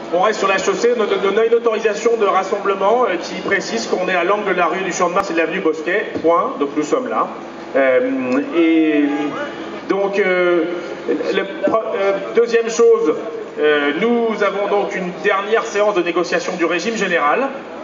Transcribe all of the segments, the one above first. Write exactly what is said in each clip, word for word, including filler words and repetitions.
On reste sur la chaussée, on a une autorisation de rassemblement euh, qui précise qu'on est à l'angle de la rue du Champ de Mars et de l'avenue Bosquet, point, donc nous sommes là. Euh, et donc, euh, le, euh, deuxième chose, euh, nous avons donc une dernière séance de négociation du régime général.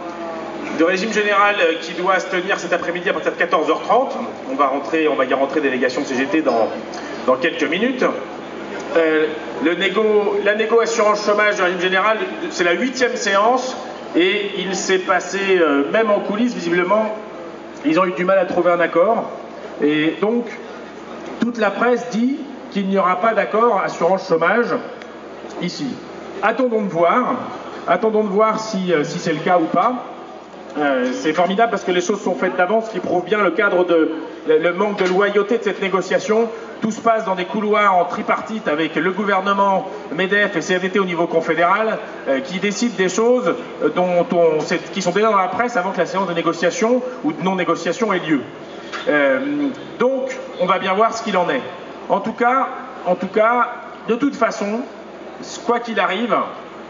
Le régime général qui doit se tenir cet après-midi à partir de quatorze heures trente. On va rentrer, on va y rentrer délégation C G T dans, dans quelques minutes. Euh, le négo, la négo assurance chômage du régime général, c'est la huitième séance et il s'est passé, euh, même en coulisses, visiblement, ils ont eu du mal à trouver un accord. Et donc, toute la presse dit qu'il n'y aura pas d'accord assurance chômage ici. Attendons de voir, attendons de voir si, euh, si c'est le cas ou pas. Euh, c'est formidable parce que les choses sont faites d'avance, ce qui prouve bien le cadre de le, le manque de loyauté de cette négociation. Tout se passe dans des couloirs en tripartite avec le gouvernement, MEDEF et C F D T au niveau confédéral, euh, qui décident des choses dont on, qui sont déjà dans la presse avant que la séance de négociation ou de non-négociation ait lieu. Euh, donc, on va bien voir ce qu'il en est. En tout cas, en tout cas, de toute façon, quoi qu'il arrive,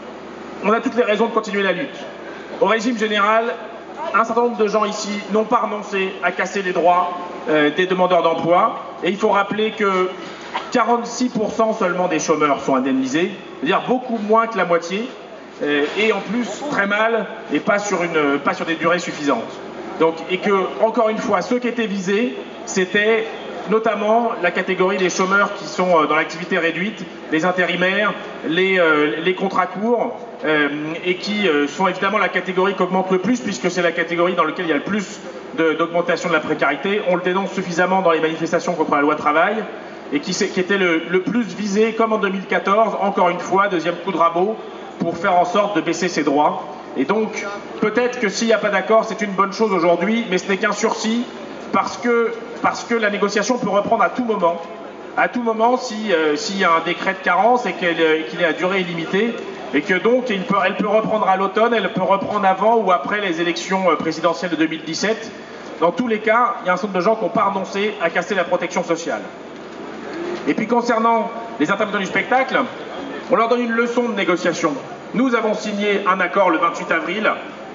on a toutes les raisons de continuer la lutte. Au régime général, un certain nombre de gens ici n'ont pas renoncé à casser les droits euh, des demandeurs d'emploi. Et il faut rappeler que quarante-six pour cent seulement des chômeurs sont indemnisés, c'est-à-dire beaucoup moins que la moitié, euh, et en plus très mal, et pas sur, une, pas sur des durées suffisantes. Donc, et que, encore une fois, ceux qui étaient visés, c'était notamment la catégorie des chômeurs qui sont dans l'activité réduite, les intérimaires, les, euh, les contrats courts, euh, et qui euh, sont évidemment la catégorie qui augmente le plus, puisque c'est la catégorie dans laquelle il y a le plus d'augmentation de, de la précarité. On le dénonce suffisamment dans les manifestations contre la loi travail, et qui, qui était le, le plus visé, comme en deux mille quatorze, encore une fois, deuxième coup de rabot, pour faire en sorte de baisser ses droits. Et donc, peut-être que s'il n'y a pas d'accord, c'est une bonne chose aujourd'hui, mais ce n'est qu'un sursis, parce que, parce que la négociation peut reprendre à tout moment. À tout moment, si, euh, s'il y a un décret de carence et qu'il euh, qu'il est à durée illimitée, et que donc il peut, elle peut reprendre à l'automne, elle peut reprendre avant ou après les élections présidentielles de deux mille dix-sept. Dans tous les cas, il y a un certain nombre de gens qui n'ont pas renoncé à casser la protection sociale. Et puis concernant les intermittents du spectacle, on leur donne une leçon de négociation. Nous avons signé un accord le vingt-huit avril,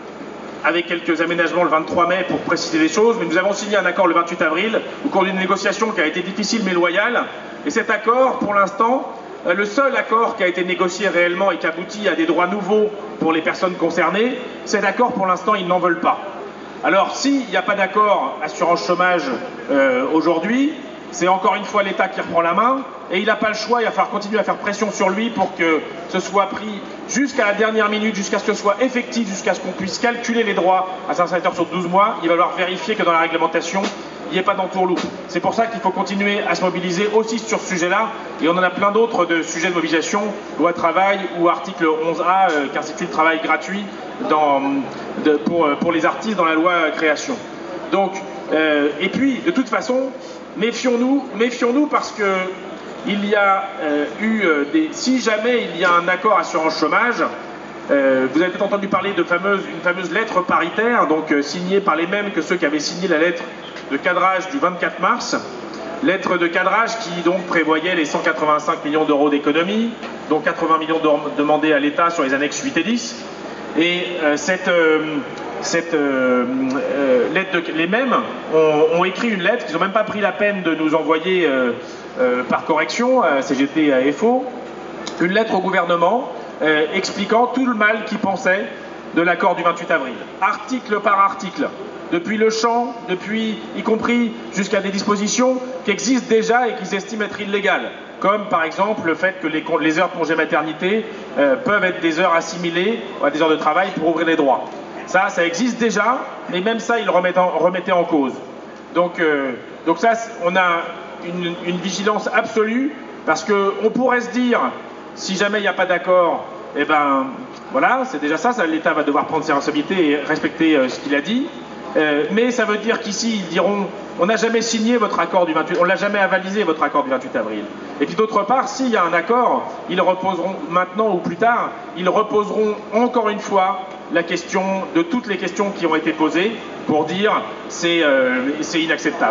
avec quelques aménagements le vingt-trois mai pour préciser les choses, mais nous avons signé un accord le vingt-huit avril, au cours d'une négociation qui a été difficile mais loyale. Et cet accord, pour l'instant, le seul accord qui a été négocié réellement et qui aboutit à des droits nouveaux pour les personnes concernées, cet accord, pour l'instant, ils n'en veulent pas. Alors, s'il n'y a pas d'accord assurance chômage euh, aujourd'hui, c'est encore une fois l'État qui reprend la main, et il n'a pas le choix, il va falloir continuer à faire pression sur lui pour que ce soit pris jusqu'à la dernière minute, jusqu'à ce que ce soit effectif, jusqu'à ce qu'on puisse calculer les droits à cinq cents heures sur douze mois. Il va falloir vérifier que dans la réglementation, il n'y ait pas d'entourloupe. C'est pour ça qu'il faut continuer à se mobiliser aussi sur ce sujet-là, et on en a plein d'autres de sujets de mobilisation, loi travail ou article onze A euh, qui institue le travail gratuit dans, de, pour, pour les artistes dans la loi création. Donc, euh, et puis, de toute façon, méfions-nous, méfions-nous parce que il y a euh, eu euh, des... Si jamais il y a un accord assurance chômage, euh, vous avez peut-être entendu parler de fameuse, une fameuse lettre paritaire, donc euh, signée par les mêmes que ceux qui avaient signé la lettre de cadrage du vingt-quatre mars, lettre de cadrage qui donc prévoyait les cent quatre-vingt-cinq millions d'euros d'économie, dont quatre-vingts millions d'euros demandés à l'État sur les annexes huit et dix. Et euh, cette, euh, cette euh, euh, lettre, de, les mêmes ont, ont écrit une lettre qu'ils n'ont même pas pris la peine de nous envoyer euh, euh, par correction à C G T et à F O, une lettre au gouvernement euh, expliquant tout le mal qu'ils pensaient de l'accord du vingt-huit avril, article par article, depuis le champ, depuis, y compris jusqu'à des dispositions qui existent déjà et qu'ils estiment être illégales, comme par exemple le fait que les, les heures de congé maternité euh, peuvent être des heures assimilées à des heures de travail pour ouvrir les droits. Ça, ça existe déjà, mais même ça, ils le remettaient en, remettaient en cause. Donc, euh, donc ça, on a une, une vigilance absolue, parce qu'on pourrait se dire, si jamais il n'y a pas d'accord, eh ben voilà, c'est déjà ça, ça l'État va devoir prendre ses responsabilités et respecter euh, ce qu'il a dit. Euh, mais ça veut dire qu'ici, ils diront, on n'a jamais signé votre accord du vingt-huit, on l'a jamais avalisé votre accord du vingt-huit avril. Et puis d'autre part, s'il y a un accord, ils reposeront, maintenant ou plus tard, ils reposeront encore une fois la question de toutes les questions qui ont été posées pour dire c'est euh, c'est inacceptable.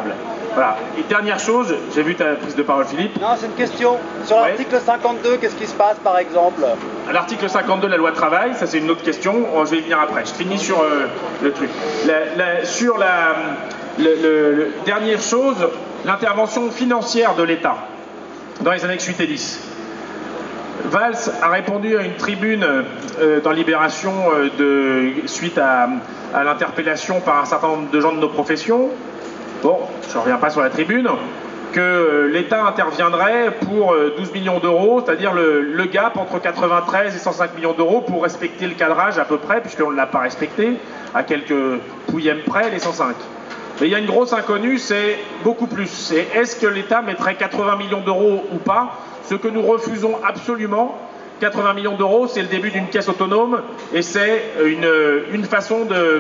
Voilà. Et dernière chose, j'ai vu ta prise de parole, Philippe. Non, c'est une question. Sur Ouais. l'article cinquante-deux, qu'est-ce qui se passe, par exemple? À l'article cinquante-deux de la loi travail, ça c'est une autre question, oh, je vais y venir après. Je finis sur euh, le truc. La, la, sur la le, le, le, dernière chose, l'intervention financière de l'État dans les annexes huit et dix. Valls a répondu à une tribune euh, dans Libération euh, de, suite à, à l'interpellation par un certain nombre de gens de nos professions. Bon, je ne reviens pas sur la tribune, que euh, l'État interviendrait pour euh, douze millions d'euros, c'est-à-dire le, le gap entre quatre-vingt-treize et cent cinq millions d'euros pour respecter le cadrage à peu près, puisqu'on ne l'a pas respecté, à quelques pouillèmes près, les cent cinq. Mais il y a une grosse inconnue, c'est beaucoup plus. C'est est-ce que l'État mettrait quatre-vingts millions d'euros ou pas? Ce que nous refusons absolument. quatre-vingts millions d'euros, c'est le début d'une caisse autonome et c'est une, une façon de,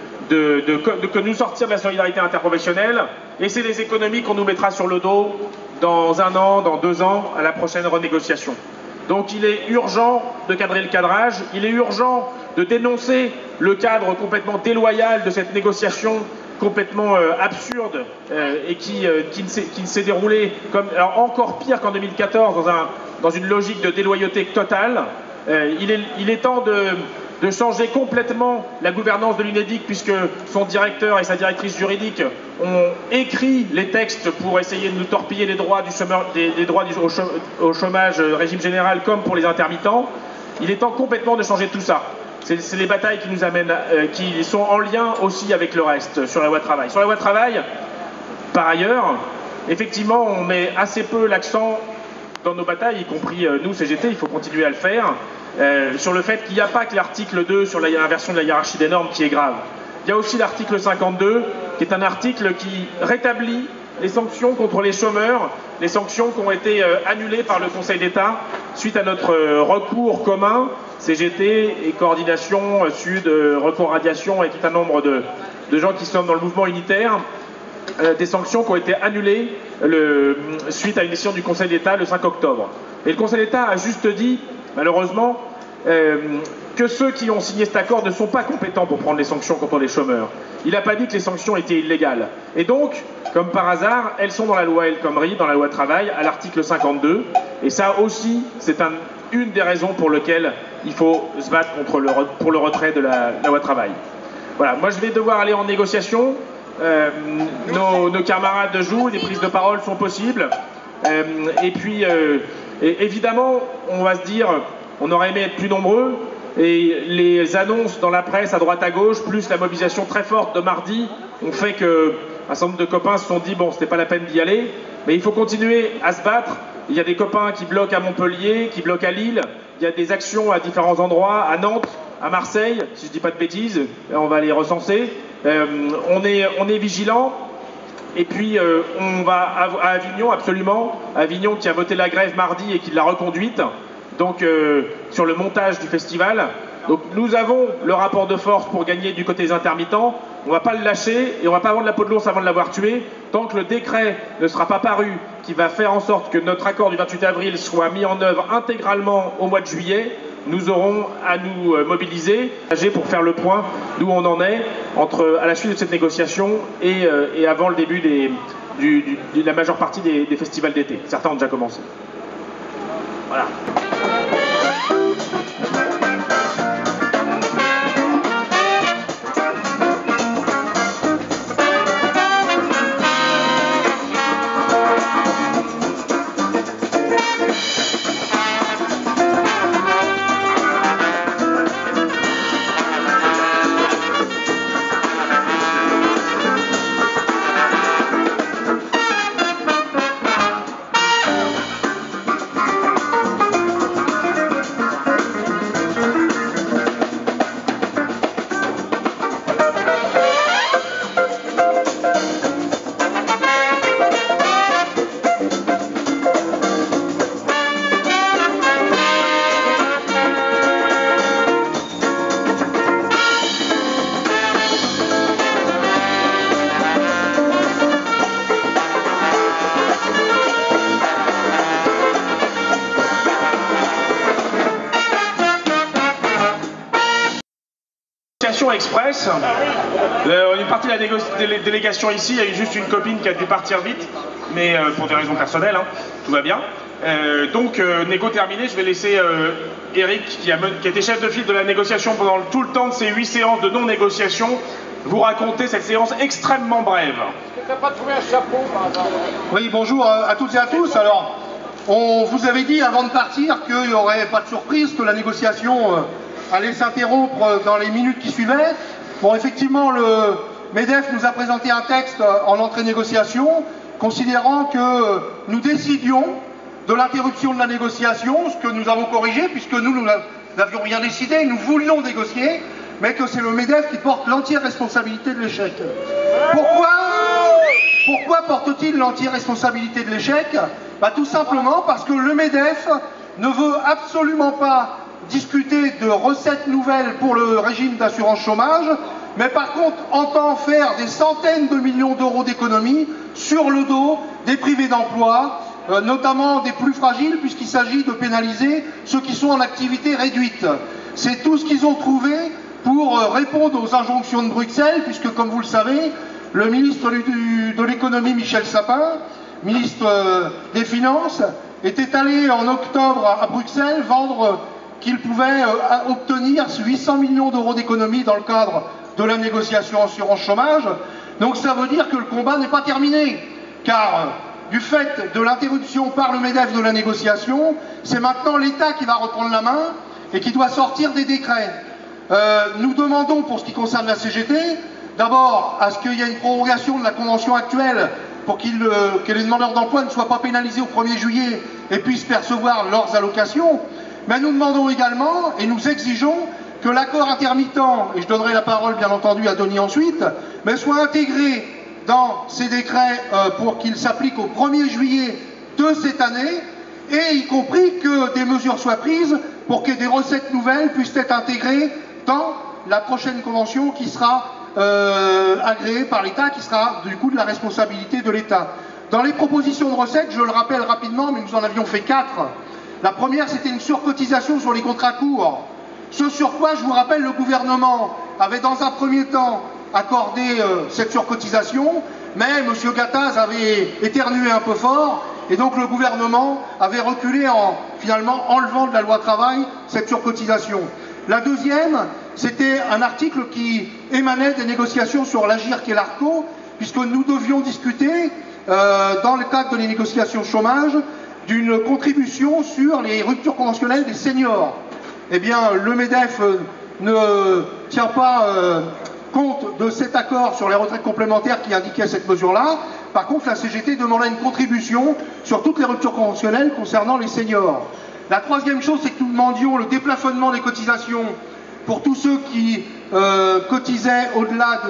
de, de, de, de nous sortir de la solidarité interprofessionnelle. Et c'est les économies qu'on nous mettra sur le dos dans un an, dans deux ans, à la prochaine renégociation. Donc il est urgent de cadrer le cadrage, il est urgent de dénoncer le cadre complètement déloyal de cette négociation complètement euh, absurde euh, et qui, euh, qui, qui s'est déroulé comme, alors encore pire qu'en deux mille quatorze dans, un, dans une logique de déloyauté totale. Euh, il, est, il est temps de, de changer complètement la gouvernance de l'UNEDIC puisque son directeur et sa directrice juridique ont écrit les textes pour essayer de nous torpiller les droits, du chômeur, des, des droits du, au chômage euh, régime général comme pour les intermittents. Il est temps complètement de changer tout ça. C'est les batailles qui nous amènent, euh, qui sont en lien aussi avec le reste sur la loi travail. Sur la loi travail, par ailleurs, effectivement, on met assez peu l'accent dans nos batailles, y compris euh, nous, C G T, il faut continuer à le faire, euh, sur le fait qu'il n'y a pas que l'article deux sur l'inversion de la hiérarchie des normes qui est grave. Il y a aussi l'article cinquante-deux, qui est un article qui rétablit les sanctions contre les chômeurs, les sanctions qui ont été euh, annulées par le Conseil d'État suite à notre euh, recours commun, C G T et Coordination euh, Sud, euh, Recours Radiation et tout un nombre de, de gens qui sont dans le mouvement unitaire, euh, des sanctions qui ont été annulées le, suite à une décision du Conseil d'État le cinq octobre. Et le Conseil d'État a juste dit, malheureusement, euh, que ceux qui ont signé cet accord ne sont pas compétents pour prendre les sanctions contre les chômeurs. Il n'a pas dit que les sanctions étaient illégales. Et donc, comme par hasard, elles sont dans la loi El Khomri, dans la loi travail, à l'article cinquante-deux. Et ça aussi, c'est un, une des raisons pour lesquelles il faut se battre contre le, pour le retrait de la, la loi travail. Voilà, moi je vais devoir aller en négociation. Euh, nos, nos camarades jouent, les prises de parole sont possibles. Euh, et puis, euh, et évidemment, on va se dire, on aurait aimé être plus nombreux. Et les annonces dans la presse à droite à gauche, plus la mobilisation très forte de mardi, ont fait que un certain nombre de copains se sont dit bon, c'était pas la peine d'y aller, mais il faut continuer à se battre. Il y a des copains qui bloquent à Montpellier, qui bloquent à Lille, il y a des actions à différents endroits, à Nantes, à Marseille, si je dis pas de bêtises, on va les recenser. Euh, on est, on est vigilant. Et puis euh, on va à, à Avignon, absolument, Avignon qui a voté la grève mardi et qui l'a reconduite. Donc euh, sur le montage du festival. Donc nous avons le rapport de force pour gagner du côté des intermittents. On ne va pas le lâcher et on ne va pas vendre la peau de l'ours avant de l'avoir tué. Tant que le décret ne sera pas paru, qui va faire en sorte que notre accord du vingt-huit avril soit mis en œuvre intégralement au mois de juillet, nous aurons à nous mobiliser pour faire le point d'où on en est entre, à la suite de cette négociation et, euh, et avant le début des, du, du, de la majeure partie des, des festivals d'été. Certains ont déjà commencé. Voilà. négociation express. Euh, une partie de la dé délégation ici, il y a eu juste une copine qui a dû partir vite, mais euh, pour des raisons personnelles, hein, tout va bien. Euh, donc, euh, négo terminé, je vais laisser euh, Eric, qui a, qui a été chef de file de la négociation pendant tout le temps de ces huit séances de non-négociation, vous raconter cette séance extrêmement brève. Est-ce que tu n'as pas trouvé un chapeau par hasard? Oui, bonjour à toutes et à tous. Alors, on vous avait dit avant de partir qu'il n'y aurait pas de surprise, que la négociation euh, allait s'interrompre dans les minutes qui suivaient. Bon, effectivement, le MEDEF nous a présenté un texte en entrée de négociation, considérant que nous décidions de l'interruption de la négociation, ce que nous avons corrigé, puisque nous, nous n'avions rien décidé, nous voulions négocier, mais que c'est le MEDEF qui porte l'entière responsabilité de l'échec. Pourquoi, pourquoi porte-t-il l'entière responsabilité de l'échec? Bah, tout simplement parce que le MEDEF ne veut absolument pas discuter de recettes nouvelles pour le régime d'assurance chômage, mais par contre entend faire des centaines de millions d'euros d'économies sur le dos des privés d'emploi, euh, notamment des plus fragiles, puisqu'il s'agit de pénaliser ceux qui sont en activité réduite. C'est tout ce qu'ils ont trouvé pour euh, répondre aux injonctions de Bruxelles, puisque comme vous le savez, le ministre du, de l'économie Michel Sapin, ministre euh, des Finances, était allé en octobre à, à Bruxelles vendre euh, qu'il pouvait euh, obtenir huit cents millions d'euros d'économies dans le cadre de la négociation assurance chômage. Donc ça veut dire que le combat n'est pas terminé, car euh, du fait de l'interruption par le MEDEF de la négociation, c'est maintenant l'État qui va reprendre la main et qui doit sortir des décrets. Euh, nous demandons, pour ce qui concerne la C G T, d'abord à ce qu'il y ait une prorogation de la convention actuelle pour qu'il, euh, que les demandeurs d'emploi ne soient pas pénalisés au premier juillet et puissent percevoir leurs allocations. Mais nous demandons également, et nous exigeons, que l'accord intermittent, et je donnerai la parole bien entendu à Denis ensuite, mais soit intégré dans ces décrets euh, pour qu'il s'applique au premier juillet de cette année, et y compris que des mesures soient prises pour que des recettes nouvelles puissent être intégrées dans la prochaine convention qui sera euh, agréée par l'État, qui sera du coup de la responsabilité de l'État. Dans les propositions de recettes, je le rappelle rapidement, mais nous en avions fait quatre. La première, c'était une surcotisation sur les contrats courts. Ce sur quoi, je vous rappelle, le gouvernement avait dans un premier temps accordé euh, cette surcotisation, mais M. Gattaz avait éternué un peu fort, et donc le gouvernement avait reculé en finalement enlevant de la loi travail cette surcotisation. La deuxième, c'était un article qui émanait des négociations sur l'Agirc et l'Arco, puisque nous devions discuter, euh, dans le cadre des négociations chômage, d'une contribution sur les ruptures conventionnelles des seniors. Eh bien, le MEDEF euh, ne tient pas euh, compte de cet accord sur les retraites complémentaires qui indiquait cette mesure-là. Par contre, la C G T demandait une contribution sur toutes les ruptures conventionnelles concernant les seniors. La troisième chose, c'est que nous demandions le déplafonnement des cotisations pour tous ceux qui euh, cotisaient au-delà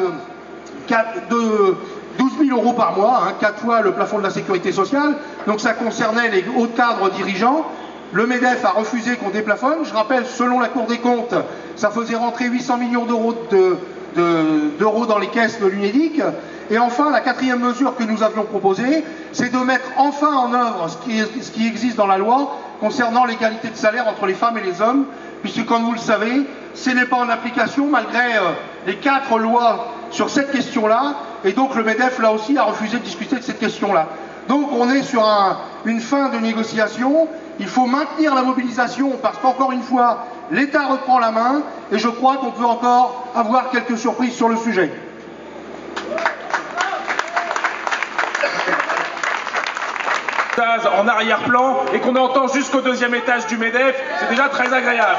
de, de douze mille euros par mois, hein, quatre fois le plafond de la sécurité sociale. Donc ça concernait les hauts cadres dirigeants. Le MEDEF a refusé qu'on déplafonne. Je rappelle, selon la Cour des comptes, ça faisait rentrer huit cents millions d'euros de, de, d'euros dans les caisses de l'UNEDIC. Et enfin, la quatrième mesure que nous avions proposée, c'est de mettre enfin en œuvre ce qui, ce qui existe dans la loi concernant l'égalité de salaire entre les femmes et les hommes, puisque comme vous le savez, ce n'est pas en application malgré euh, les quatre lois sur cette question-là, et donc le MEDEF là aussi a refusé de discuter de cette question-là. Donc on est sur un, une fin de négociation, il faut maintenir la mobilisation parce qu'encore une fois, l'État reprend la main, et je crois qu'on peut encore avoir quelques surprises sur le sujet. En arrière-plan et qu'on entend jusqu'au deuxième étage du MEDEF, c'est déjà très agréable.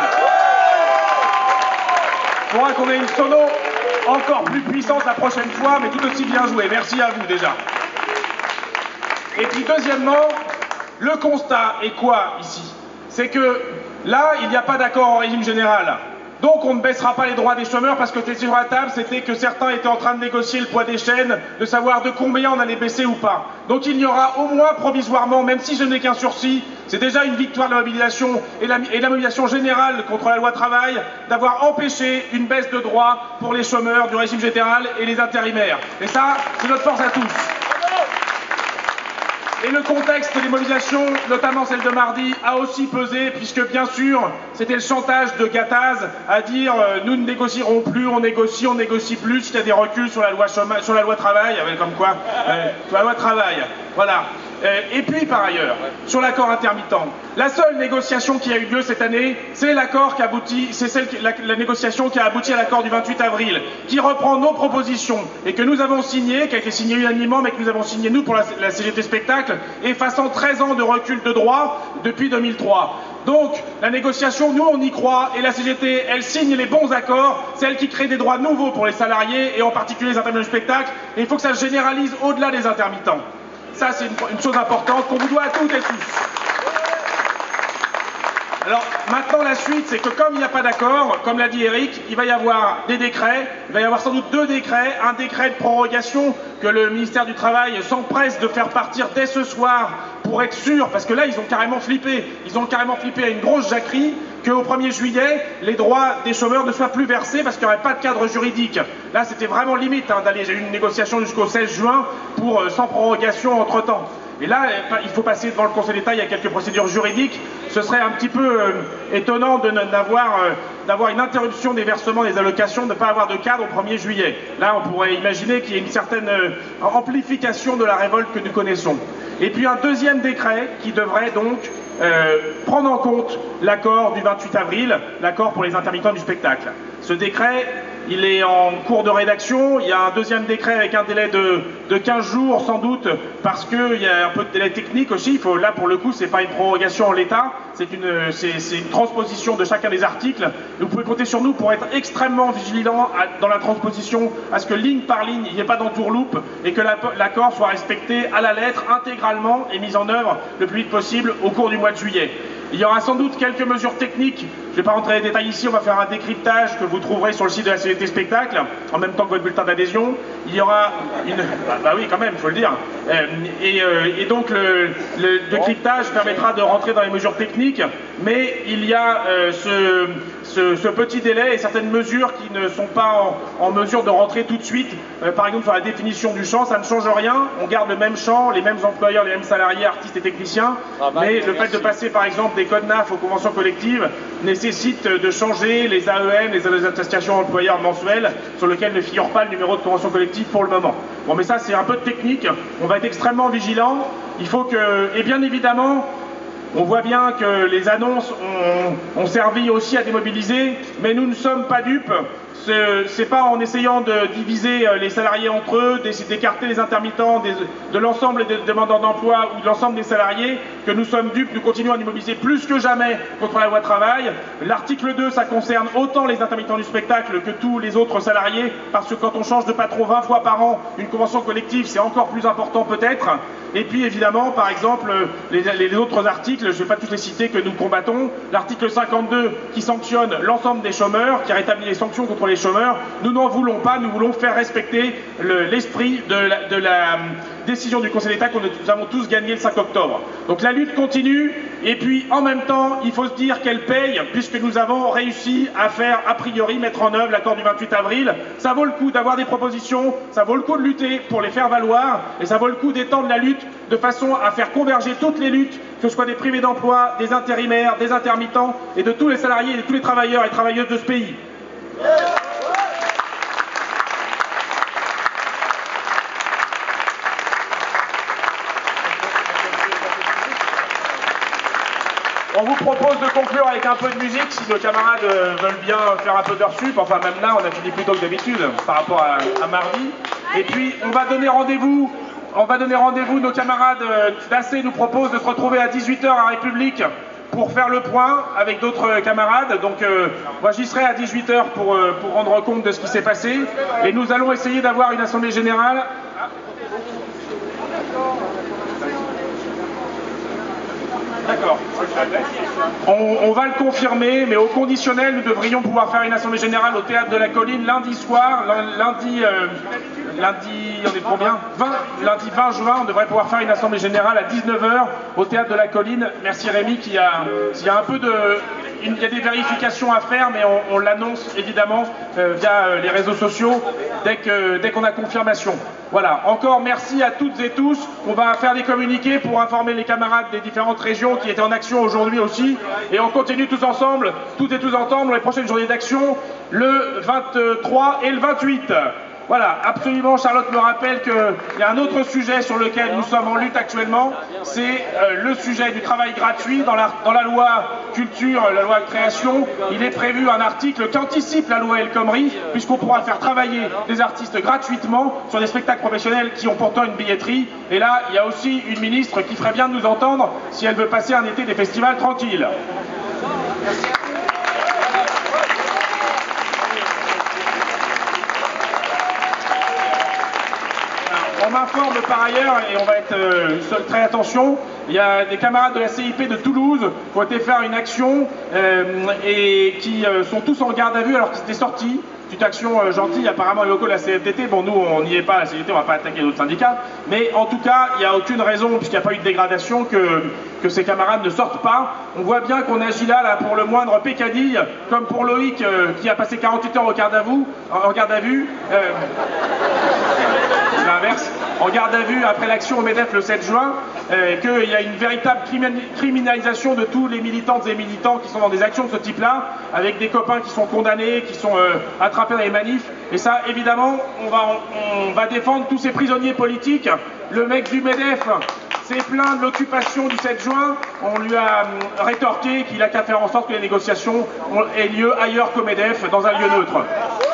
Il faudra qu'on ait une sono encore plus puissante la prochaine fois, mais tout aussi bien joué. Merci à vous déjà. Et puis deuxièmement, le constat est quoi ici? C'est que là, il n'y a pas d'accord en régime général. Donc on ne baissera pas les droits des chômeurs parce que c'était sur la table, c'était que certains étaient en train de négocier le poids des chaînes, de savoir de combien on allait baisser ou pas. Donc il y aura au moins provisoirement, même si je n'ai qu'un sursis, c'est déjà une victoire de la mobilisation et la, et la mobilisation générale contre la loi travail, d'avoir empêché une baisse de droits pour les chômeurs du régime général et les intérimaires. Et ça, c'est notre force à tous. Et le contexte des mobilisations, notamment celle de mardi, a aussi pesé, puisque bien sûr, c'était le chantage de Gattaz à dire euh, nous ne négocierons plus, on négocie, on négocie plus, s'il y a des reculs sur la loi chômage, sur la loi travail, comme quoi, euh, sur la loi travail, voilà. Euh, et puis par ailleurs, sur l'accord intermittent, la seule négociation qui a eu lieu cette année, c'est l'accord qui aboutit, c'est celle qui, la, la négociation qui a abouti à l'accord du vingt-huit avril, qui reprend nos propositions et que nous avons signé, qui a été signé unanimement, mais que nous avons signé nous pour la, la C G T Spectacle, effaçant treize ans de recul de droit depuis deux mille trois. Donc, la négociation, nous on y croit, et la C G T, elle signe les bons accords, c'est elle qui crée des droits nouveaux pour les salariés, et en particulier les intermittents du spectacle, et il faut que ça se généralise au-delà des intermittents. Ça, c'est une, une chose importante qu'on vous doit à toutes et tous. Alors, maintenant, la suite, c'est que comme il n'y a pas d'accord, comme l'a dit Eric, il va y avoir des décrets, il va y avoir sans doute deux décrets, un décret de prorogation que le ministère du Travail s'empresse de faire partir dès ce soir pour être sûr, parce que là, ils ont carrément flippé, ils ont carrément flippé à une grosse jacquerie, qu'au premier juillet, les droits des chômeurs ne soient plus versés parce qu'il n'y aurait pas de cadre juridique. Là, c'était vraiment limite hein, d'aller, j'ai eu une négociation jusqu'au seize juin pour euh, sans prorogation entre-temps. Et là, il faut passer devant le Conseil d'État, il y a quelques procédures juridiques. Ce serait un petit peu euh, étonnant de n'avoir euh, d'avoir une interruption des versements des allocations, de ne pas avoir de cadre au premier juillet. Là, on pourrait imaginer qu'il y ait une certaine euh, amplification de la révolte que nous connaissons. Et puis un deuxième décret qui devrait donc euh, prendre en compte l'accord du vingt-huit avril, l'accord pour les intermittents du spectacle. Ce décret, il est en cours de rédaction, il y a un deuxième décret avec un délai de, de quinze jours sans doute, parce qu'il y a un peu de délai technique aussi. Il faut, là pour le coup, c'est pas une prorogation en l'état, c'est une, c'est une transposition de chacun des articles. Vous pouvez compter sur nous pour être extrêmement vigilants à, dans la transposition, à ce que ligne par ligne, il n'y ait pas d'entourloupe, et que l'accord soit respecté à la lettre, intégralement, et mis en œuvre le plus vite possible au cours du mois de juillet. Il y aura sans doute quelques mesures techniques, je ne vais pas rentrer dans les détails ici, on va faire un décryptage que vous trouverez sur le site de la C G T Spectacle, en même temps que votre bulletin d'adhésion. Il y aura une... Bah, bah oui, quand même, il faut le dire. Euh, et, euh, et donc le, le décryptage permettra de rentrer dans les mesures techniques, mais il y a euh, ce, ce, ce petit délai et certaines mesures qui ne sont pas en, en mesure de rentrer tout de suite. Euh, par exemple, sur la définition du champ, ça ne change rien, on garde le même champ, les mêmes employeurs, les mêmes salariés, artistes et techniciens, ah bah, mais le fait de passer par exemple des codes N A F aux conventions collectives nécessite de changer les A E M, les attestations employeurs mensuelles, sur lesquelles ne figure pas le numéro de convention collective pour le moment. Bon, mais ça, c'est un peu de technique. On va être extrêmement vigilants. Il faut que, et bien évidemment, on voit bien que les annonces ont, ont servi aussi à démobiliser, mais nous ne sommes pas dupes. C'est pas en essayant de diviser les salariés entre eux, d'écarter les intermittents des, de l'ensemble des demandeurs d'emploi ou de l'ensemble des salariés que nous sommes dupes. Nous continuons à nous mobiliser plus que jamais contre la loi travail. L'article deux, ça concerne autant les intermittents du spectacle que tous les autres salariés, parce que quand on change de patron vingt fois par an, une convention collective, c'est encore plus important peut-être. Et puis évidemment, par exemple, les, les autres articles, je ne vais pas tous les citer, que nous combattons. L'article cinquante-deux qui sanctionne l'ensemble des chômeurs, qui rétablit les sanctions contre les chômeurs. Nous n'en voulons pas, nous voulons faire respecter l'esprit le, de, la, de la décision du Conseil d'État que nous avons tous gagné le cinq octobre. Donc la lutte continue, et puis en même temps, il faut se dire qu'elle paye, puisque nous avons réussi à faire, a priori, mettre en œuvre l'accord du vingt-huit avril. Ça vaut le coup d'avoir des propositions, ça vaut le coup de lutter pour les faire valoir, et ça vaut le coup d'étendre la lutte de façon à faire converger toutes les luttes, que ce soit des privés d'emploi, des intérimaires, des intermittents, et de tous les salariés et de tous les travailleurs et travailleuses de ce pays. On vous propose de conclure avec un peu de musique, si nos camarades veulent bien faire un peu d'heures sup. Enfin, même là, on a fini plus tôt que d'habitude par rapport à, à mardi. Et puis, on va donner rendez-vous, on va donner rendez-vous, nos camarades d'A C nous proposent de se retrouver à dix-huit heures à République pour faire le point avec d'autres camarades. Donc, euh, moi, j'y serai à dix-huit heures pour, euh, pour rendre compte de ce qui s'est passé. Et nous allons essayer d'avoir une assemblée générale. D'accord. On, on va le confirmer, mais au conditionnel, nous devrions pouvoir faire une assemblée générale au Théâtre de la Colline lundi soir, lundi, euh, lundi, on est combien vingt, lundi vingt juin, on devrait pouvoir faire une assemblée générale à dix-neuf heures au Théâtre de la Colline. Merci Rémi qui a, qui a un peu de... il y a des vérifications à faire, mais on, on l'annonce évidemment euh, via euh, les réseaux sociaux dès que dès qu'on a confirmation. Voilà, encore merci à toutes et tous. On va faire des communiqués pour informer les camarades des différentes régions qui étaient en action aujourd'hui aussi. Et on continue tous ensemble, toutes et tous ensemble, les prochaines journées d'action, le vingt-trois et le vingt-huit. Voilà, absolument, Charlotte me rappelle qu'il y a un autre sujet sur lequel nous sommes en lutte actuellement, c'est euh, le sujet du travail gratuit. Dans la, dans la loi culture, la loi création, il est prévu un article qui anticipe la loi El Khomri, puisqu'on pourra faire travailler des artistes gratuitement sur des spectacles professionnels qui ont pourtant une billetterie. Et là, il y a aussi une ministre qui ferait bien de nous entendre si elle veut passer un été des festivals tranquilles. On m'informe par ailleurs, et on va être euh, très attention, il y a des camarades de la C I P de Toulouse qui ont été faire une action euh, et qui euh, sont tous en garde à vue alors qu'ils étaient sortis. Petite action euh, gentille, apparemment les locaux de la C F D T, bon nous on n'y est pas, la C F D T, on ne va pas attaquer d'autres syndicats, mais en tout cas il n'y a aucune raison, puisqu'il n'y a pas eu de dégradation, que, que ces camarades ne sortent pas. On voit bien qu'on agit là, là pour le moindre pécadille, comme pour Loïc euh, qui a passé quarante-huit heures au garde à vue, en garde à vue. Euh, l'inverse, en garde à vue après l'action au MEDEF le sept juin, euh, qu'il y a une véritable criminalisation de tous les militantes et militants qui sont dans des actions de ce type-là, avec des copains qui sont condamnés, qui sont euh, attrapés dans les manifs. Et ça, évidemment, on va, on, on va défendre tous ces prisonniers politiques. Le mec du MEDEF s'est plaint de l'occupation du sept juin. On lui a euh, rétorqué qu'il a qu'à faire en sorte que les négociations aient lieu ailleurs qu'au MEDEF, dans un lieu neutre.